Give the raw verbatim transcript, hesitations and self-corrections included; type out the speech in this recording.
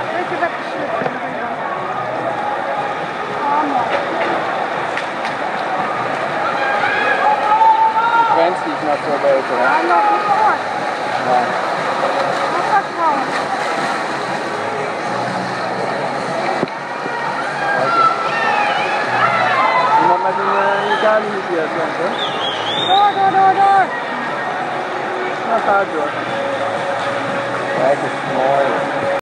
weet je wat geslipt in de winkel. Oh, mooi. De frequentie is nog veel beter, hè? Ja, nog niet gehoord. Ja. Wat gaat gewoon? Iemand met een uh, Italië G P S, denk ik, hè? Door, door, door, door. Nou, ga het door. Kijk eens, mooi.